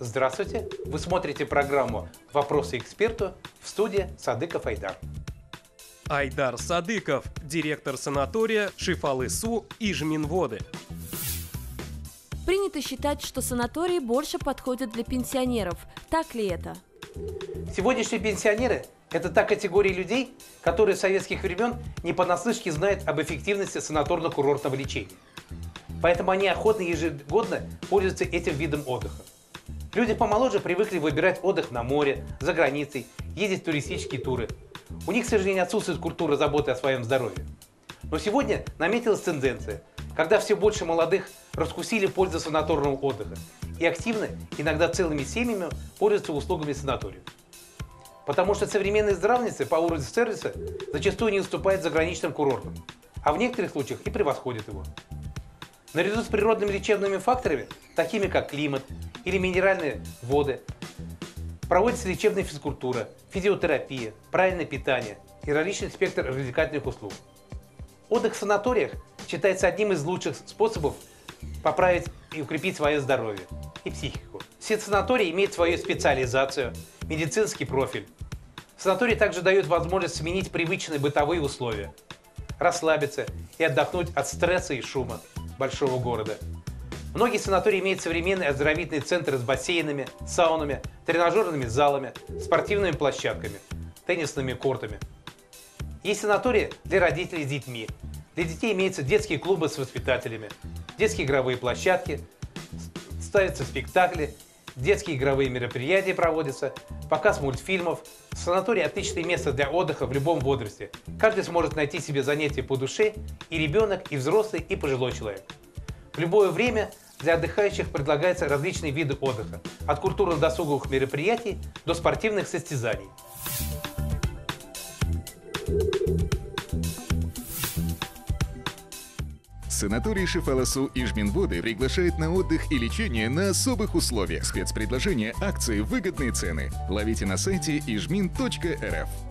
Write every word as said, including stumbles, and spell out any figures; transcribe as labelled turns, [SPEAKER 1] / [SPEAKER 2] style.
[SPEAKER 1] Здравствуйте! Вы смотрите программу «Вопросы эксперту», в студии Садыков Айдар.
[SPEAKER 2] Айдар Садыков, директор санатория Шифалы-Су Ижминводы.
[SPEAKER 3] Принято считать, что санатории больше подходят для пенсионеров. Так ли это?
[SPEAKER 1] Сегодняшние пенсионеры – это та категория людей, которые с советских времен не понаслышке знают об эффективности санаторно-курортного лечения. Поэтому они охотно ежегодно пользуются этим видом отдыха. Люди помоложе привыкли выбирать отдых на море, за границей, ездить в туристические туры. У них, к сожалению, отсутствует культура заботы о своем здоровье. Но сегодня наметилась тенденция, когда все больше молодых раскусили пользу санаторного отдыха и активно, иногда целыми семьями, пользуются услугами санаториев. Потому что современные здравницы по уровню сервиса зачастую не уступают заграничным курортам, а в некоторых случаях и превосходят его. Наряду с природными лечебными факторами, такими как климат или минеральные воды, проводится лечебная физкультура, физиотерапия, правильное питание и различный спектр развлекательных услуг. Отдых в санаториях считается одним из лучших способов поправить и укрепить свое здоровье и психику. Все санатории имеют свою специализацию, медицинский профиль. Санаторий также дает возможность сменить привычные бытовые условия, расслабиться и отдохнуть от стресса и шума большого города. Многие санатории имеют современные оздоровительные центры с бассейнами, саунами, тренажерными залами, спортивными площадками, теннисными кортами. Есть санатории для родителей с детьми. Для детей имеются детские клубы с воспитателями, детские игровые площадки, ставятся спектакли, детские игровые мероприятия проводятся, показ мультфильмов. Санаторий – отличное место для отдыха в любом возрасте. Каждый сможет найти себе занятие по душе, и ребенок, и взрослый, и пожилой человек. В любое время для отдыхающих предлагаются различные виды отдыха, от культурно-досуговых мероприятий до спортивных состязаний.
[SPEAKER 4] Санаторий Шифалы-Су Ижминводы приглашает на отдых и лечение на особых условиях. Спецпредложения, акции, выгодные цены. Ловите на сайте ижмин точка эр эф.